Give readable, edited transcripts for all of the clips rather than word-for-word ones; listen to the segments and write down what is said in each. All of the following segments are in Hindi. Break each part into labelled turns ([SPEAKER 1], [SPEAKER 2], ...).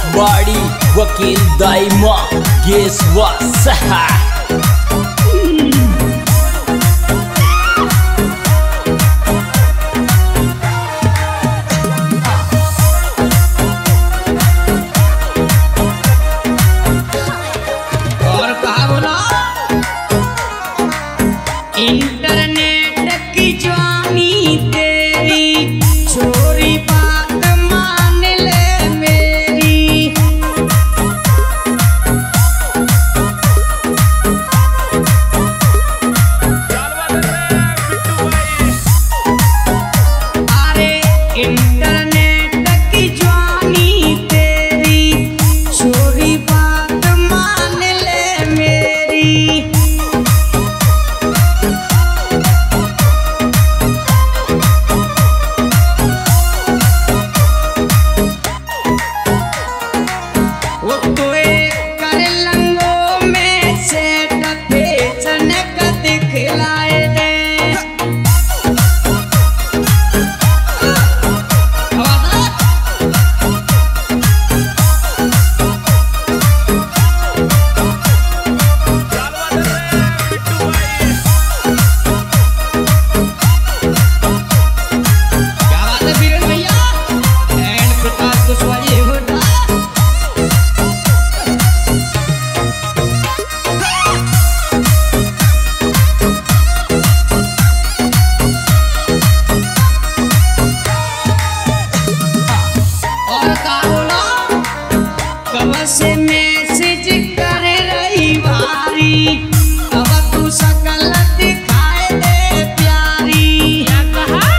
[SPEAKER 1] बाड़ी वकील दाइमा गेसवा सहा
[SPEAKER 2] इंटरनेट की जवानी तेरी छोरी बात मान ले मेरी। अरे इंटरनेट की जवानी तेरी छोरी बात मान ले मेरी। से मैसेज करे रही बारी अब तू सकल दिखाए दे प्यारी। क्या कहा?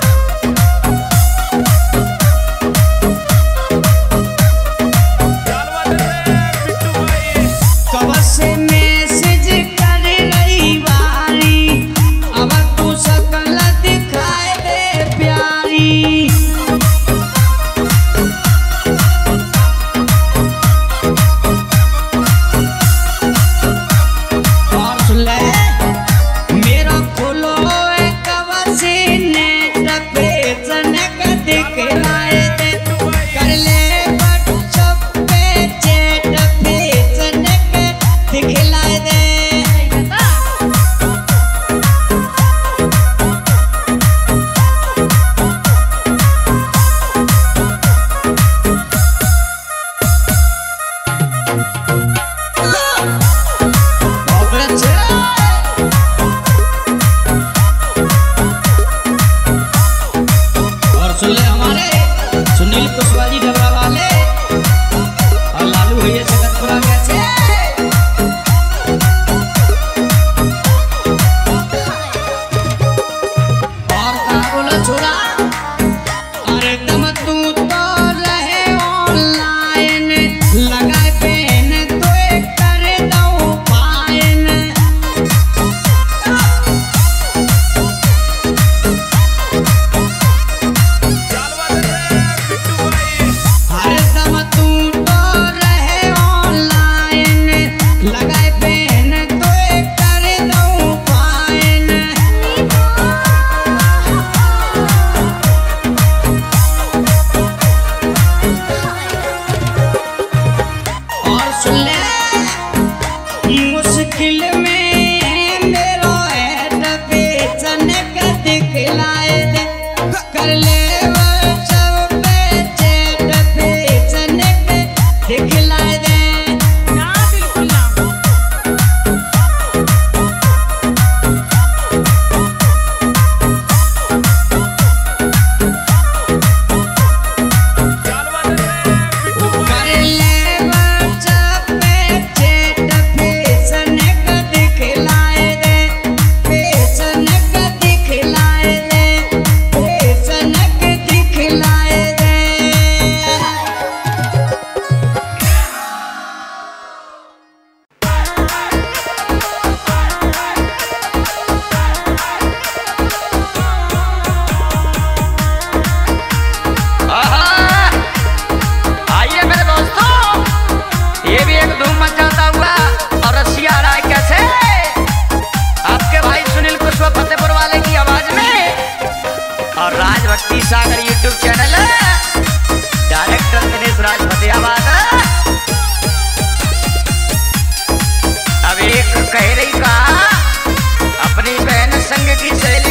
[SPEAKER 2] कब से मैसेज करे रही बारी अब तू सकल दिखाए दे प्यारी।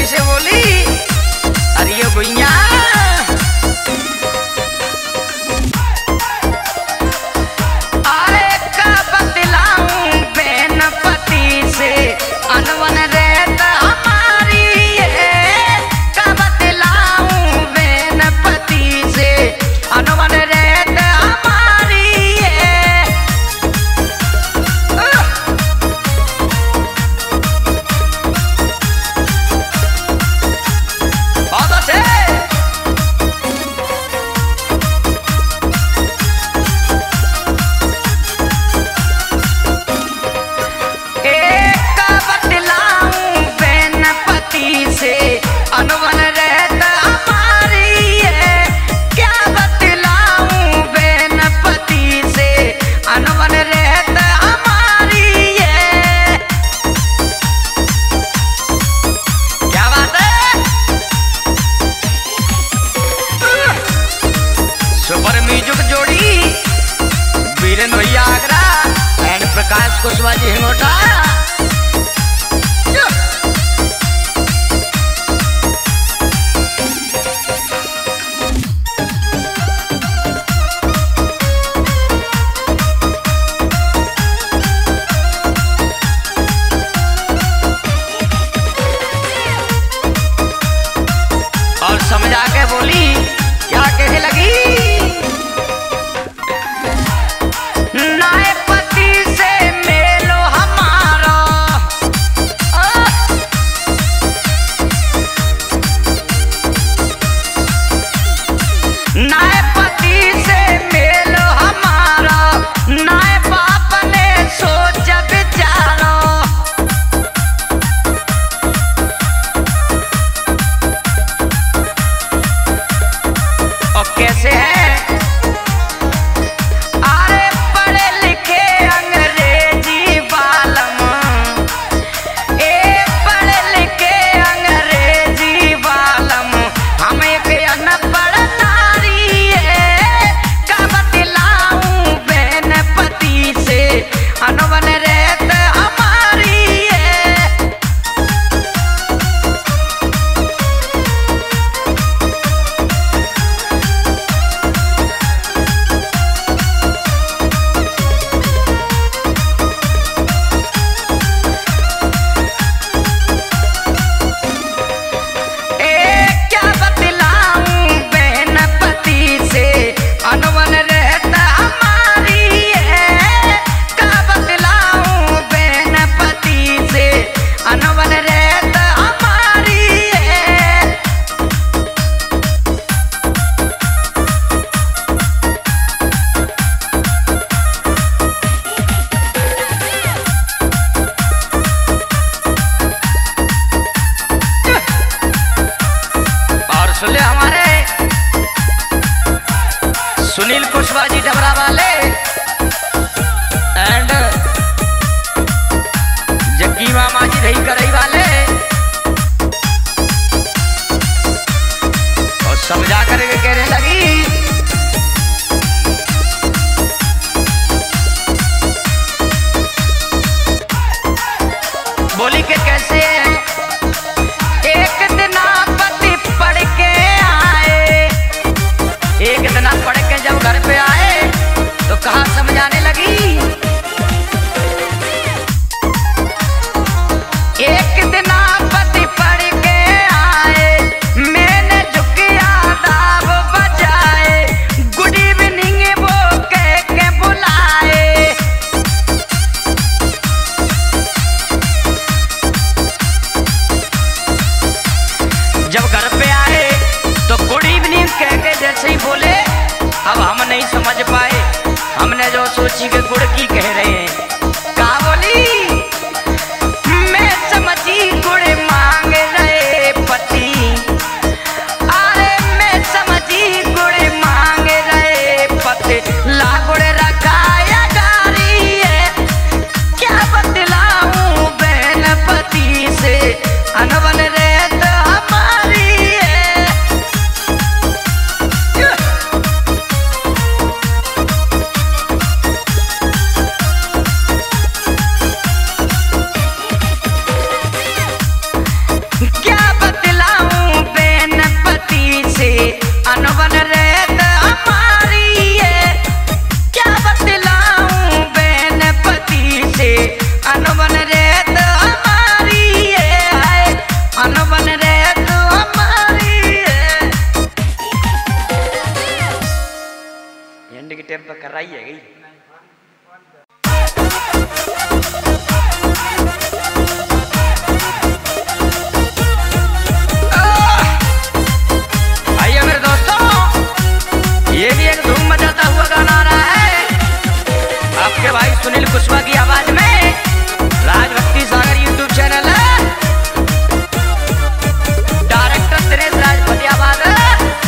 [SPEAKER 2] कैसे बोली, अरे ये भैया अरे का बतलाऊं बहन पति से अनवन रहत हमारी है, का बतलाऊं बहन पति से अनवन रहत हमारी है। बहुत अच्छे अनवन रहत हमारी है, क्या बतलाऊं बहन पति से अनवन रहत हमारी है। क्या बात है, सुपर म्यूजिक जोड़ी वीरेंद्र भैया आगरा एंड प्रकाश कुशवाहा जी हिंगोटा। और समझा के बोली, क्या कहने लगी, नाय पति से मेलो हमारा नाय पति से मेलो हमारा, नाय बाप ने सोच विचारो। और कैसे है, अरे पढ़े लिखे अंग्रेजी बालम, पढ़े लिखे अंग्रेजी बालम, हम एक अनपढ़ नारी है, का बतलाऊं बहन पति से अनवन रहत हमारी है। क्या बतलाऊं बहन पति से अनवन रहत हमारी है, का बतलाऊं बहन पति से अनवन रहत हमारी है। और सुन ले हमारे सुनील कुशवाहा जी डबरा वाले एंड जग्गी मामा जी रही करई वाले, और समझा करके कहने लगी, बोली के कैसे है, एक दिन पति पढ़ के आए, एक दिन पढ़ के जब घर पे आए तो कहा समझाने लगी, एक दिन पति पढ़ के आए, मैंने झुकी आदाब बजाए, गुड इवनिंग वो कह के बुलाए। जब घर पे आए तो गुड इवनिंग कह के जैसे ही बोले, अब हम नहीं समझ पाए, हमने जो सोची के गुड़ की कह रहे हैं, कहा बोली, मैं समझी गुड़ मांग रहे पति, अरे मैं समझी गुड़ मांग रहे पति, ला गुड़ रखा या गारी है, क्या बतलाऊं बहन पति से अनवन रहत हमारी है। आइए मेरे दोस्तों, ये भी एक धूम मचाता हुआ गाना आ रहा है आपके भाई सुनील कुशवाहा की आवाज में। राजभक्ति सागर यूट्यूब चैनल है, डायरेक्टर दिनेश राजभक्ति आवाज है।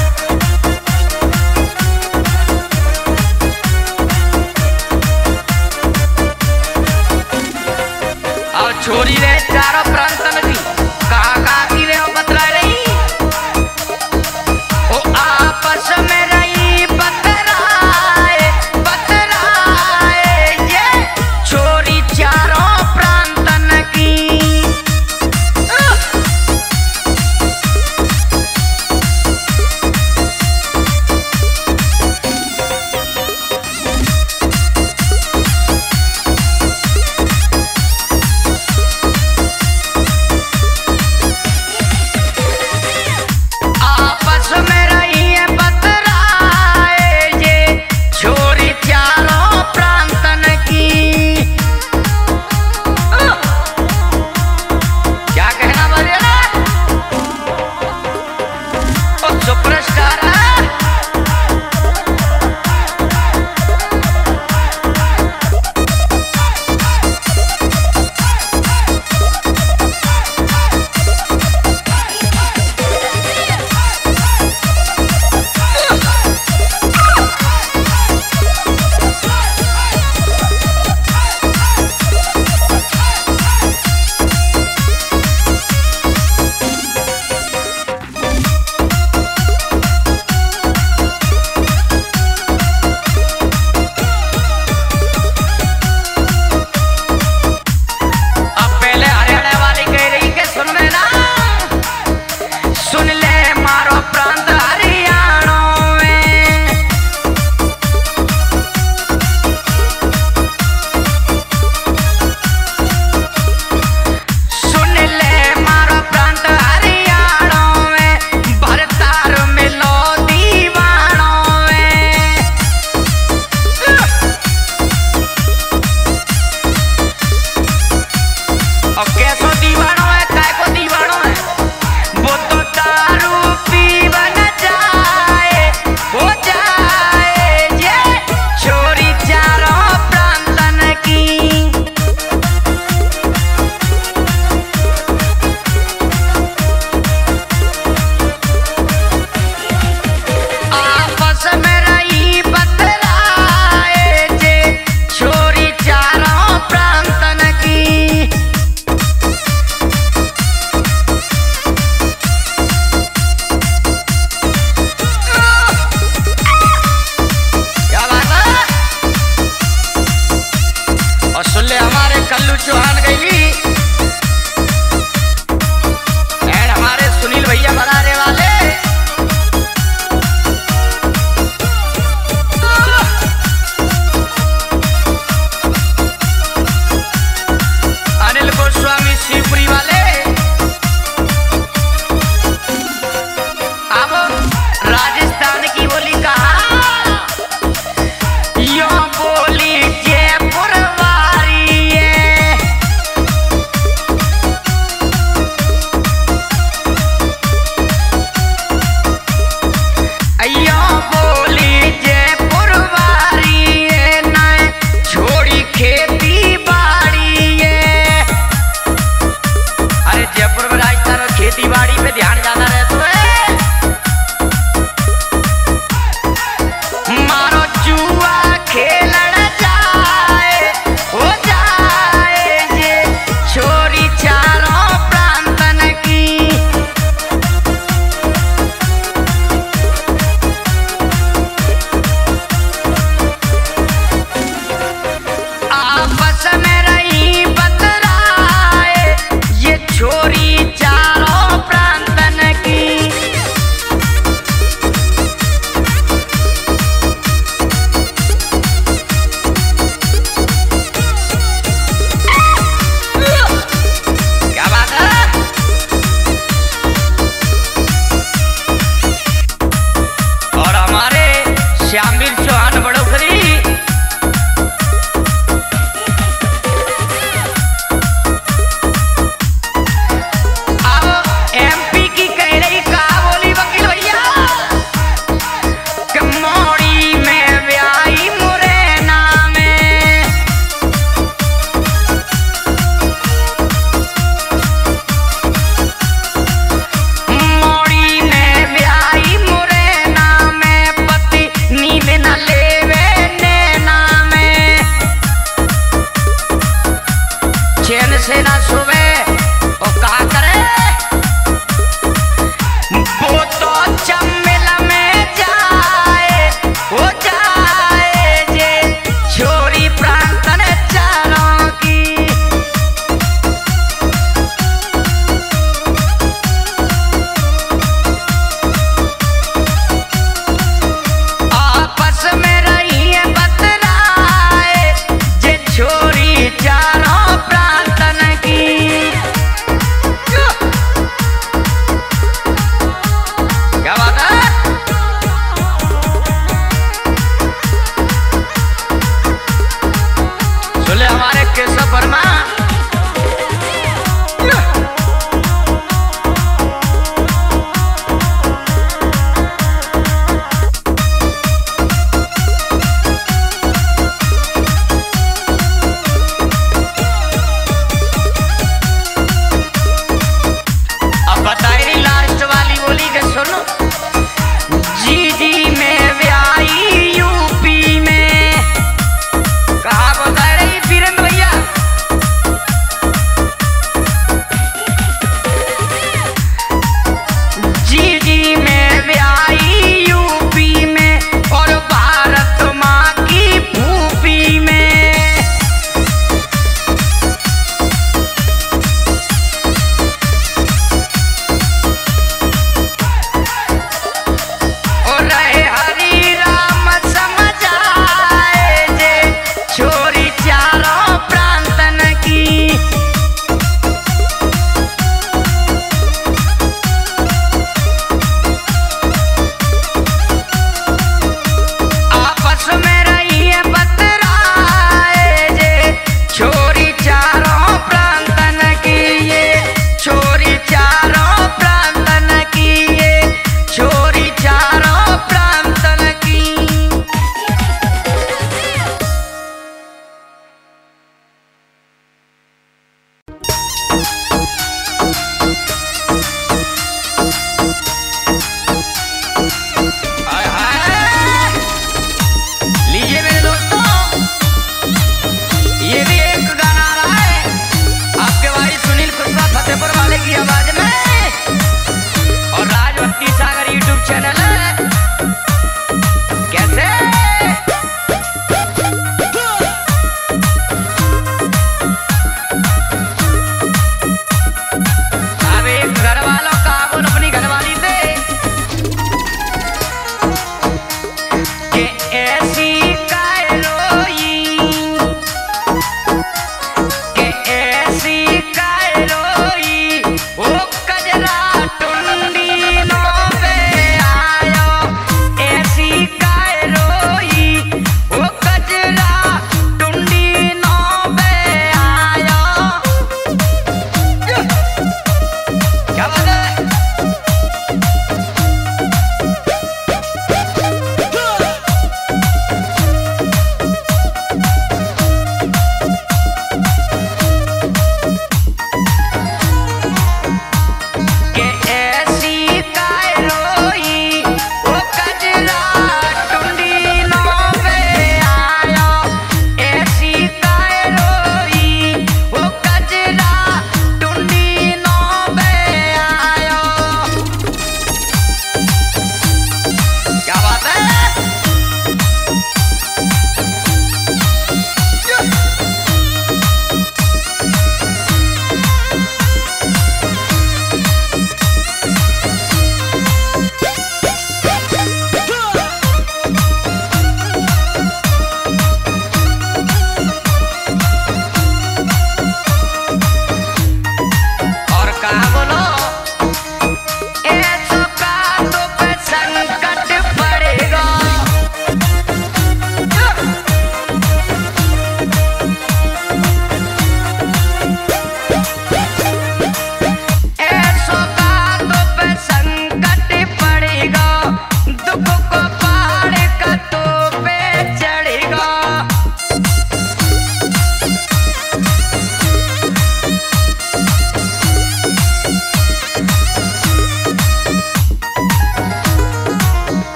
[SPEAKER 2] और छोरी रहे चारों प्रांत में थी, कहा की रे बतला रही, ओ आपस में रही बतराए बतराए, ये छोरी चारों प्रांतन की।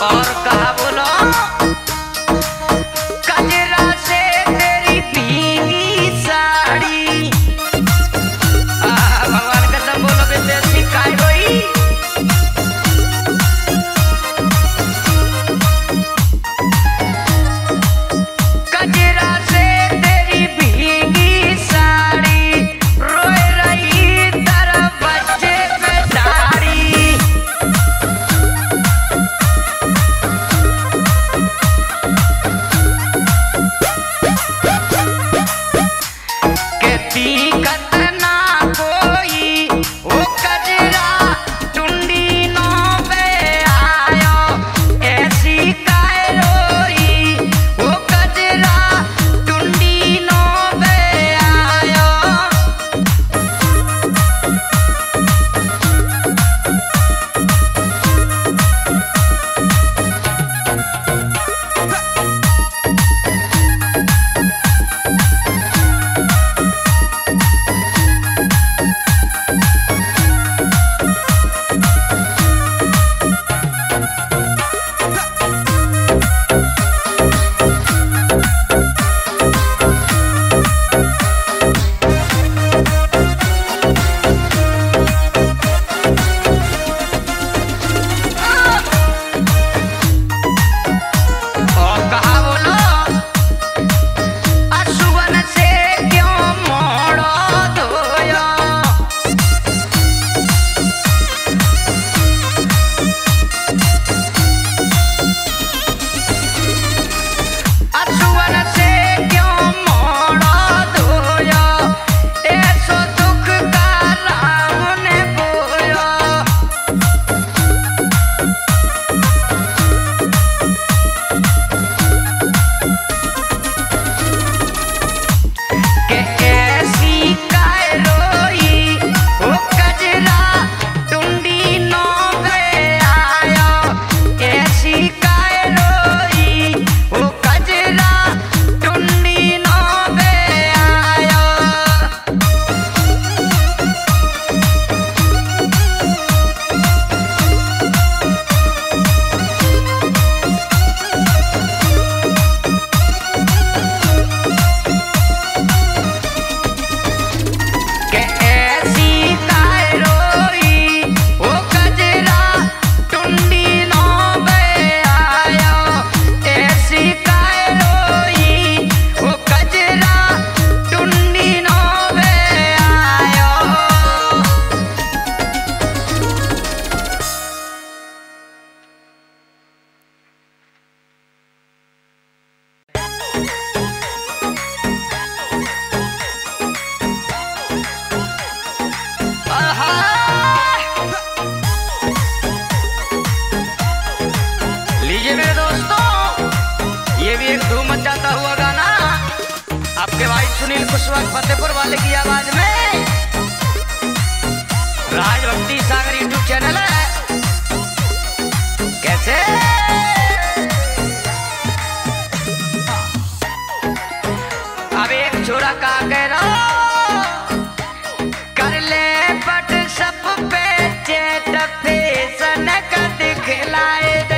[SPEAKER 2] और कहा बोलो कजरा से तेरी भीगी साड़ी भगवान कसम बोलो कि देसी काय होई कजरा से तेरी भीगी साड़ी रोए रही तेरा बच्चे पे दाढ़ी लीजिए मेरे दोस्तों, ये भी एक धूम मचाता हुआ गाना आपके भाई सुनील कुशवाहा फतेहपुर वाले की आवाज में। राजभक्ति सागर यूट्यूब चैनल है। कैसे अब एक छोरा का कह रहा कर ले पट सब पे चेट फैशन का दिखलाए दे।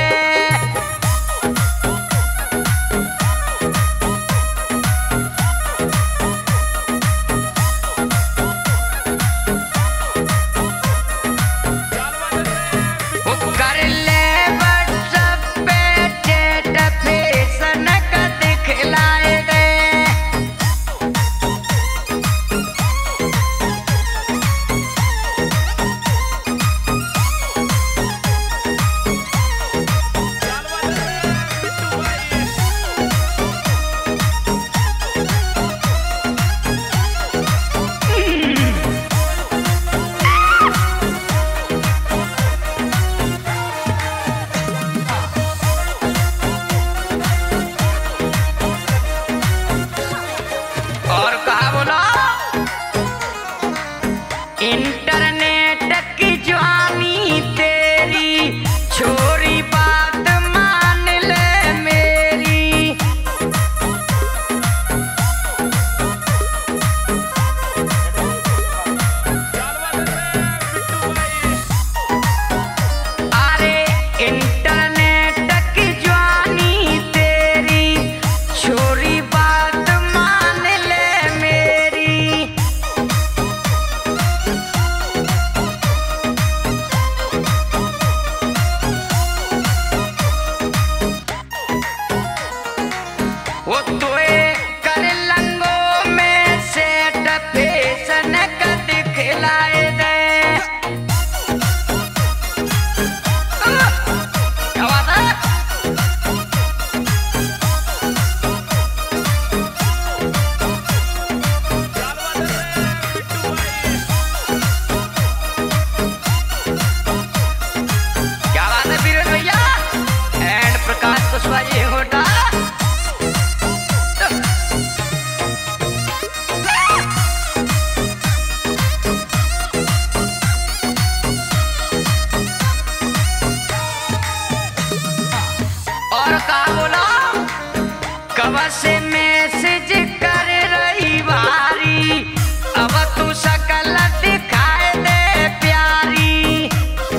[SPEAKER 2] और का बोला कब से मैसेज कर रही बारी अब तू शकल दिखाए दे प्यारी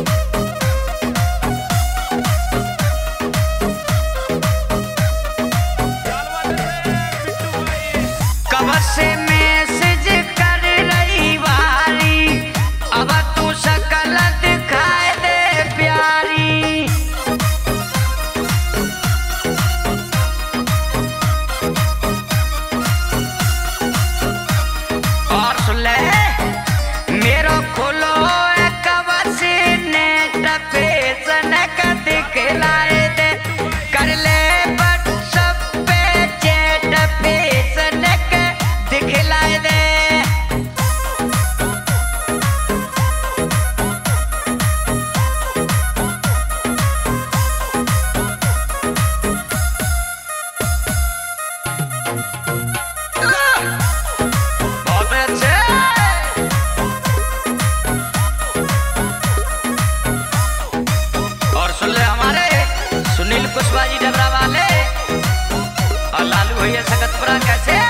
[SPEAKER 2] कब से मैसेज कर रही बारी अब तू शकल दिखाए दे प्यारी और सुन ले मेरो खोलो कब से नेट पे सनक दिखलाए दे कर ले व्हाट्सएप पे चैट पे सनक दिखलाए दे बहुत अच्छे और सुन ले हमारे सुनील कुशवाहा जी डबरा वाले और लालू भैया सकतपुरा कैसे